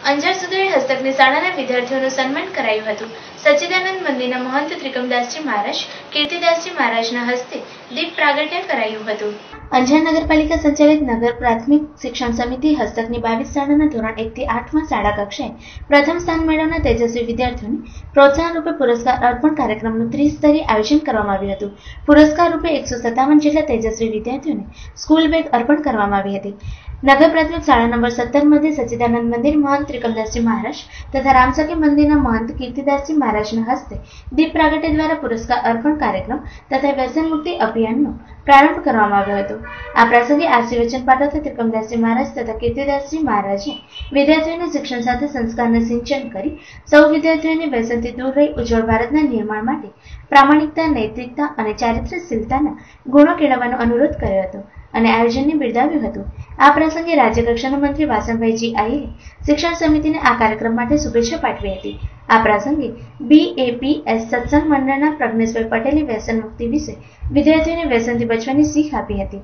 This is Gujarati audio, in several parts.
અંજાર સુધરી હસ્તકની શાળાના વિદ્યાર્થીઓનું સન્માન કરાયું હતું। સચ્ચિદાનંદ મંદિરના મહંત ત્રિકમદાસજી મહારાજ, કીર્તિદાસજી મહારાજના હસ્તે દીપ પ્રાગટ્ય કરાયું હતું। અંજાર નગરપાલિકા સંચાલિત નગર પ્રાથમિક શિક્ષણ સમિતિ હસ્તકની 22 શાળાના ધોરણ 1 થી 8માં શાળા કક્ષાએ પ્રથમ સ્થાન મેળવનાર તેજસ્વી વિદ્યાર્થીઓને પ્રોત્સાહન રૂપે પુરસ્કાર અર્પણ કાર્યક્રમનું ત્રિસ્તરીય આયોજન કરવામાં આવ્યું હતું। પુરસ્કાર રૂપે 157 જેટલા તેજસ્વી વિદ્યાર્થીઓને સ્કૂલ બેગ અર્પણ કરવામાં આવી હતી। નગર પ્રાથમિક શાળા નંબર 17 मध्ये સચ્ચિદાનંદ મંદિર મહંત ત્રિકમદાસજી મહારાજ તથા રામસખી મંદિરના મહંત કીર્તિદાસજી મહારાજના હસ્તે દીપ પ્રાગટ્ય દ્વારા પુરસ્કાર અર્પણ કાર્યક્રમ તથા વ્યસન મુક્તિ અભિયાનનો પ્રારંભ કરવામાં આવ્યો હતો। આ પ્રસંગે આશીર્વચન પાઠવતા ત્રિકમદાસજી મહારાજ તથા કીર્તિદાસજી મહારાજે વિદ્યાર્થીઓને શિક્ષણ સાથે સંસ્કારને સિંચન કરી સૌ વિદ્યાર્થીઓને વ્યસનથી દૂર રહી ઉજ્જવળ ભારતના નિર્માણ માટે પ્રામાણિકતા, નૈતિકતા અને ચારિત્ર્યશીલતાના ગુણો કેળવવાનો અનુરોધ કર્યો હતો અને આયોજનને બિરદાવ્યું હતું। આ પ્રસંગે રાજ્ય કક્ષાના મંત્રી વાસણભાઈ આહિરે શિક્ષણ સમિતિને આ કાર્યક્રમ માટે શુભેચ્છા પાઠવી હતી। આ પ્રસંગે BAPS સત્સંગ મંડળના પ્રજ્ઞેશભાઈ પટેલે વ્યસન મુક્તિ વિશે વિદ્યાર્થીઓને વ્યસનથી બચવાની શીખ આપી હતી।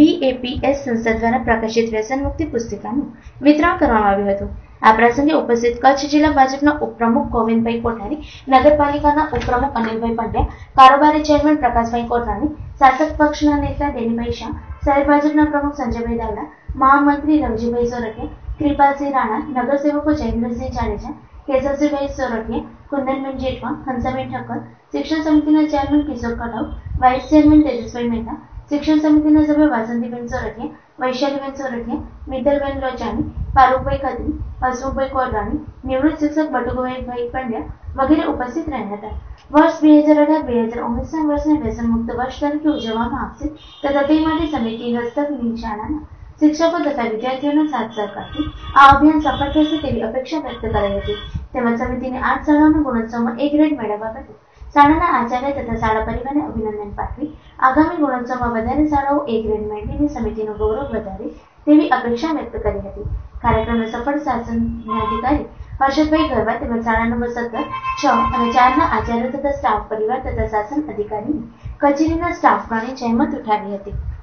BAPS સંસ્થા દ્વારા પ્રકાશિત વ્યસન મુક્તિ પુસ્તિકાનું વિતરણ કરવામાં આવ્યું હતું। આ પ્રસંગે ઉપસ્થિત કચ્છ જિલ્લા ભાજપના ઉપપ્રમુખ ગોવિંદભાઈ કોઠારી, નગરપાલિકાના ઉપપ્રમુખ અનિલભાઈ પંડ્યા, કારોબારી ચેરમેન પ્રકાશભાઈ કોઠારી, શાસક પક્ષના નેતા ડેનીભાઈ શાહ, શહેર ભાજપના પ્રમુખ સંજયભાઈ દાવડા, મહામંત્રી રવજીભાઈ સોરઠિયા, કૃપાલસિંહ રાણા, નગરસેવકો જયેન્દ્રસિંહ જાડેજા, કેશવસિંહભાઈ સોરઠિયા, કુંદનબેન જેઠવા, હંસાબેન ઠક્કર, શિક્ષણ સમિતિના chairman Kishor Katau, vice chairman Tejasbhai Mehta, શિક્ષણ સમિતિના સભ્ય વાસંતીબેન સોરઠિયા, વૈશાલીબેન સોરઠિયા, મિત્તલબેન લોચાણી, ફારૂકભાઈ ખત્રી, હસમુખભાઈ કોરરાણી, નિવૃત્ત શિક્ષક બટુભાઈ પંડ્યા વગેરે ઉપસ્થિત રહ્યા હતા। વર્ષ 2018-2019ના વર્ષને વ્યસન મુક્ત વર્ષ તરીકે ઉજવવામાં આવશે તથા તે માટે સમિતિ હસ્તકની શાળાના શિક્ષકો તથા વિદ્યાર્થીઓના સાથ સહકારથી આ અભિયાન સફળ થશે તેવી અપેક્ષા વ્યક્ત કરાઈ હતી। તેમજ સમિતિને 8 શાળાઓના ગુણોત્સવમાં A ગ્રેડ મેળવવા બદલ શાળાના આચાર્ય તથા શાળા પરિવારને અભિનંદન પાઠવી આગામી ગુણોત્સવમાં વધારે શાળાઓ A ગ્રેડ મેળવીને સમિતિનું ગૌરવ વધારે તેવી અપેક્ષા વ્યક્ત કરી હતી। કાર્યક્રમના સફળ શાસનાધિકારી હર્ષદભાઈ ગરવા તેમજ શાળા નંબર 17, 6 અને 4ના આચાર્ય તથા સ્ટાફ પરિવાર તથા શાસન અધિકારીની કચેરીના સ્ટાફગણે જહેમત ઉઠાવી હતી।